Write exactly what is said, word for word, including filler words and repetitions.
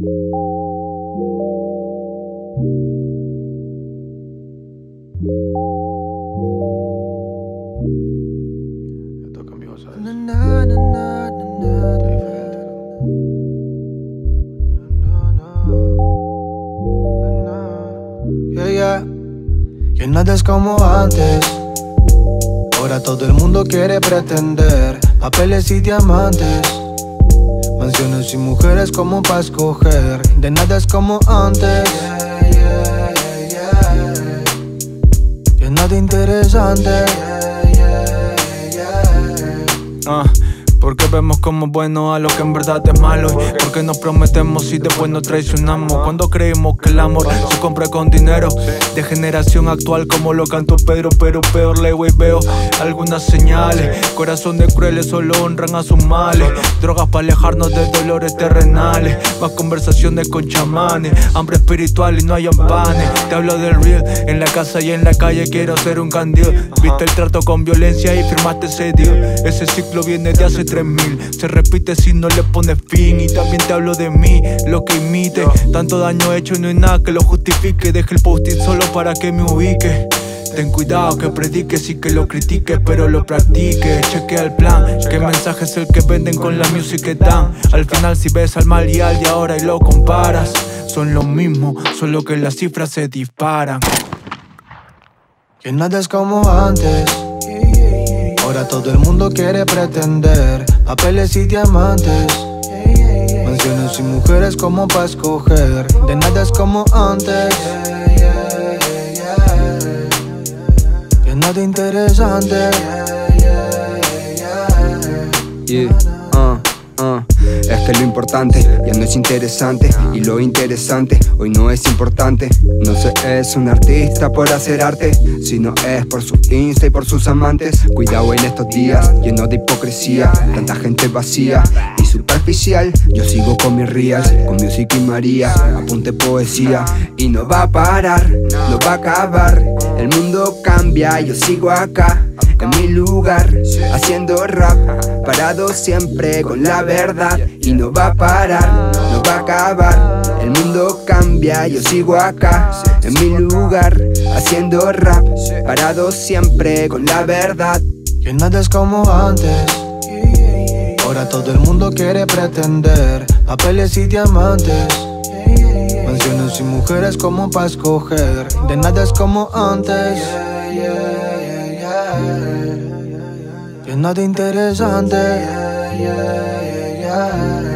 Esto cambió, ¿sabes? Na, na, na, na, na, Esto na. es diferente. Yeah, yeah. Ya nada es como antes. Ahora todo el mundo quiere pretender papeles y diamantes, mansiones y mujeres como para escoger. De nada es como antes. Yeah, yeah, yeah. Ya nada interesante. Yeah, yeah, yeah. Ah, porque vemos como bueno a lo que en verdad es malo. Y porque nos prometemos y después nos traicionamos. Cuando creímos que el amor se compra con dinero. De generación actual como lo cantó Pedro, pero peor leo y veo algunas señales. Corazones crueles solo honran a sus males. Drogas para alejarnos de dolores terrenales. Más conversaciones con chamanes. Hambre espiritual y no hay panes. Te hablo del real, en la casa y en la calle quiero ser un candil. Viste el trato con violencia y firmaste ese deal. Ese ciclo viene de hace tres mil. Se repite si no le pones fin. Y también te hablo de mí, lo que imite. Tanto daño hecho y no hay nada que lo justifique. Deje el post-it solo para que me ubique. Ten cuidado que prediques y que lo critiques, pero lo practiques. Chequea el plan, qué mensaje es el que venden con la music que dan. Al final si ves al mal y al de ahora y lo comparas, son lo mismo, solo que las cifras se disparan. Que nada es como antes. Ahora todo el mundo quiere pretender papeles y diamantes, mansiones y mujeres como para escoger. De nada es como antes. Que nada interesante. Yeah, uh, uh. Es que lo importante ya no es interesante. Y lo interesante hoy no es importante. No se es un artista por hacer arte, sino es por su Insta y por sus amantes. Cuidado en estos días lleno de hipocresía. Tanta gente vacía y superficial. Yo sigo con mis reals, con Music y María. Apunte poesía y no va a parar, no va a acabar. El mundo cambia, yo sigo acá en mi lugar, haciendo rap, parado siempre con la verdad. Y no va a parar, no va a acabar. El mundo cambia, yo sigo acá en mi lugar, haciendo rap, parado siempre con la verdad. Que nada es como antes. Ahora todo el mundo quiere pretender papeles y diamantes, mansiones y mujeres como para escoger. De nada es como antes. Que nada interesante.